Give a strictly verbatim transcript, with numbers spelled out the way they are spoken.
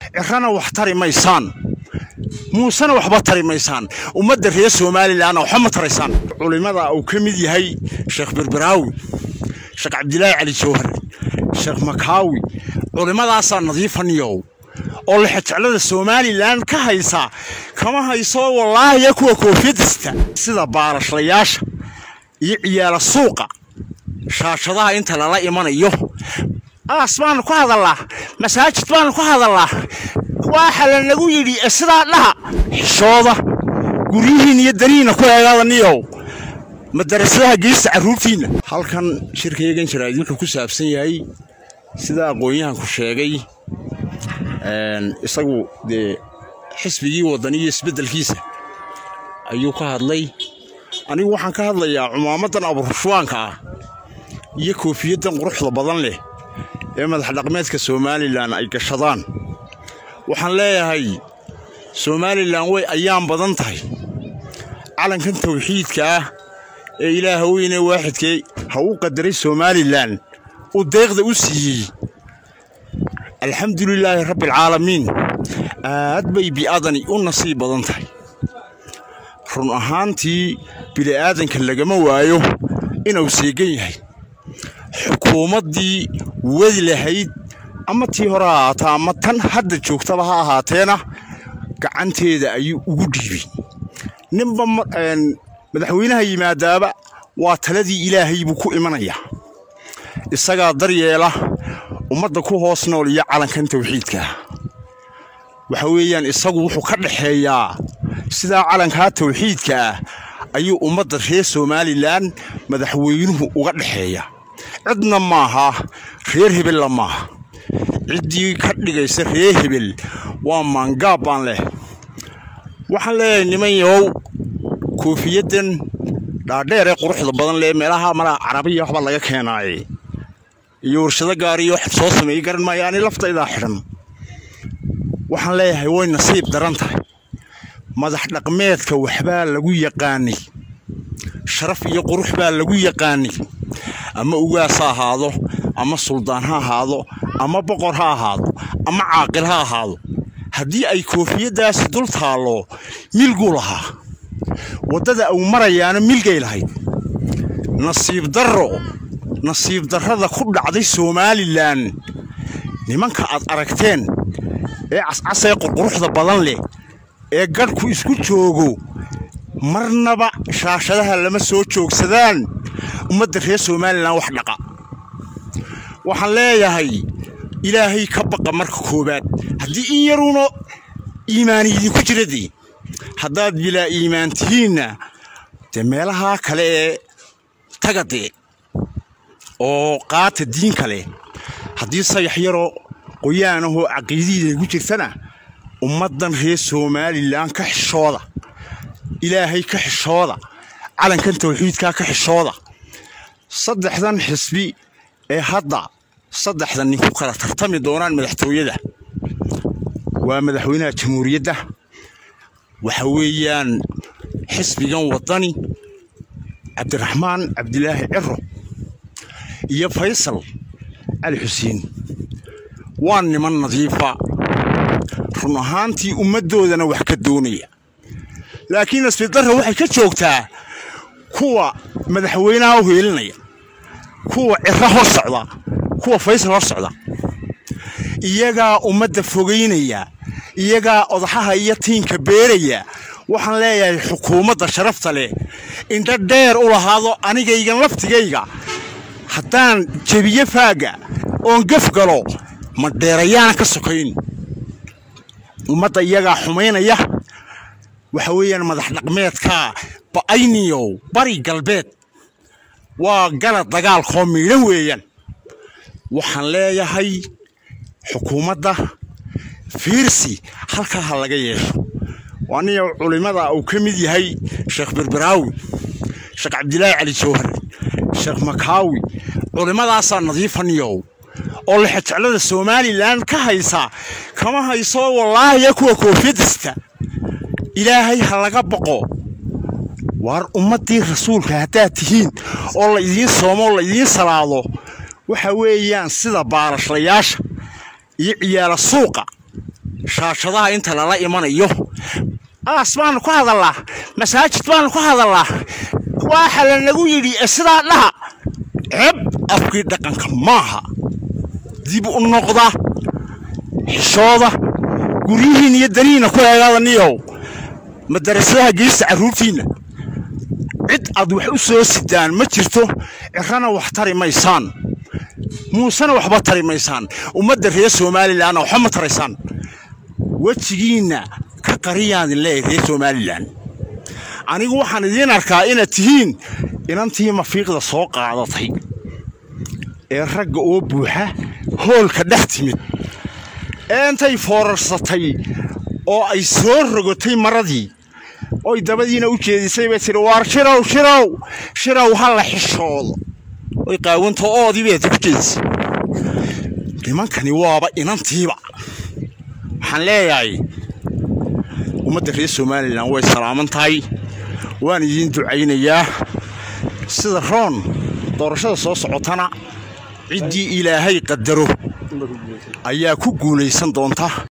cirana wax tari maysaan muusana waxba tari maysaan ummadda reer Soomaaliland oo xama taraysaan culimada uu ka mid yahay Sheekh Berberaawi Sheekh Cabdilaahi Cali Jawhar Sheekh Makaawi culimadaas nadiifaniyo oo la xajaclada Soomaaliland ka haysa kama hayso wallahi kuwa koofiyadista sida baarashlayaasha iyo ciyaala suuqa shaashadaha inta la imanayo asmaan ku hadalaa masaajid baan ku hadalaa waxa la nagu yiri sida dhaha xishooda gurihiin iyo dariina ku eegadaniyo madrasadaha geesta caruurtiina halkan shirkaygan jiraad wuxuu ku saabsan yahay sida aqoonyahan ku sheegay een isagu de xisbigii wadaniga isbedelkiisa ayuu ka hadlay anigu waxaan ka hadlayaa cumaamadan abuurshwaanka ah iyo koofiyadan quruxda badan leh ee madax dhaqameedka Soomaaliland ay gashadaan waxaan leeyahay Soomaaliland way ayaan badan tahay calankan tawxiidka ah ee Ilaahay weyne waaxidkay ha uu qadaray Soomaaliland u deeqda u siiyay alxamdulilaahi rabbil caalamiin aad bay bi'adani u nasiib badan tahay run ahaantii bini aadanka lagama waayo inuu seegan yahay xukuumadii wadi lahayd ama tii hore ahaata ama tan hadda joogtaba ha ahaateena gacanteeda ayuu ugu dhiibay ninba madaxweynaha yimaadaaba waa taladii Ilaahay buu ku imanaya isaga daryeela ummadda ku hoos nool iyo calankan tawxiidka waxa weeyaan isagu wuxuu ka dhaxeeyaa sida calanka tawxiidka ayuu ummadda reer Soomaaliland madaxweynuhu uga dhaxeeya cidna maaha reer hebel lama cidii ka dhigaysa reer hebel waa maangaab baan leh waxaan leeyahay nimanyow koofiyadan dhaadheer ee quruxda badan leh meelaha mara Carabiga waxba laga keenay iyo warshado gaariyo wax soo sameeyay garan ma yaani laftayda xiran waxaan leeyahay way nasiib daran tahay madax dhaqameedka waxba lagu yaqaanay sharaf iyo qurux baa lagu yaqaanay ama ugaas ha ahaado ama suldaan ha ahaado ama boqor ha ahaado ama caaqil ha ahaado hadii ay koofiyadaas dul taalo milgu laha wadada uu marayaana milgay lahayd nasiib darro nasiib darrada ku dhacday Soomaaliland nimanka aad aragteen ee cascasay quruxda badan leh ee gadhku isku joogo marnaba shaashadaha lama soo joogsadaan ummadda reer Soomaaliland wax dhaqa waxaan leeyahay Ilaahay ka baqa marka koobaad hadii in yaruno iimaaniyadi ku jiradii haddaad bila iimaantiina de meelaha kale tagade oo qaata diin kale hadii sayax yaro qoyaanahu aqeedida ugu jirtana ummadan reer Soomaaliland ka xishooda Ilaahay ka xishooda calankan tawxiidka ka xishooda saddexdan xisbi ee hadda saddexdan nin ku kala tartami doonaan madaxtooyada waa madaxweynaha jamhuuriyadda waxa weeyaan xisbigan wadani Cabdiraxmaan Cabdilaahi Cirro iyo Faysal Ali Xuseen waan niman nadiifa run ahaantii ummadoodana wax ka doonaya laakiin isbeddelka waxay ka joogtaa kuwa madaxweynaha u heelinaya kuwa Cirro hor socda kuwa Faysal hor socda iyaga ummadda fogeynaya iyaga odaxaha iyo tiinka beeraya waxaan leeyahay xukuumadda sharafta leh inta dheer u lahaado anigaygan laftigayga haddaan jabiye faaga oo gaf galo ma dheerayaan ka sokayn ummadda iyaga xumeynaya waxa weeyaan madax dhaqameedka baayniyo bari galbeed waa galad dagaal qoomiyada weeyaan waxaan leeyahay xukuumadda fiirsi halka ha laga yeesho waaniyo culimada uu ka mid yahay Sheekh Berberaawi Sheekh Cabdilaahi Cali Jawhar Sheekh Makaawi culimadaas nadiifaniyo oo la xajaclada Soomaaliland ka haysa kama hayso wallahi kuwa koofiyadista Ilaahay ha laga baqo war ummadii rasuulka hadaa tihiin oo la idin soomo la idin salaado waxa weeyaan sida baarashlayaasha iyo ciyaala suuqa shaashadaha inta lala imanayo asmaan ku hadalaa masaajid baan ku hadalaa waxa la nagu yiri sidaa dhaha cib afkii dhaqanka maaha dib u noqda xishooda gurihiin iyo dariina ku eegaadaniyo madrasadaha geesta caruurtiina cid aad wax u soo sidaan ma jirto cirana wax tari maysaan muusana waxba tari maysaan ummadda reer Soomaaliland oo xama taraysaan wajigiina ka qariyaan leeyahay Soomaaliland anigu waxaan idin arkaa inaad tihiin inantii mafiiqda soo qaadatay ee ragga oo buuxa hoolka dhex timid intay foorarsatay oo ay soo rogotay maradii oo dabadiina u jeedisay bay tiri waar shirow shirow shirow hal xishoodo oo qaawanta oo dibeed ku jeedisay nimankani waaba inantiiba waxaan leeyahay ummadda reer Soomaaliland way salaaman tahay waan idin ducaynayaa sida roon doorashada soo socotana cidii Ilaahay qadaro ayaa ku guuleysan doonta.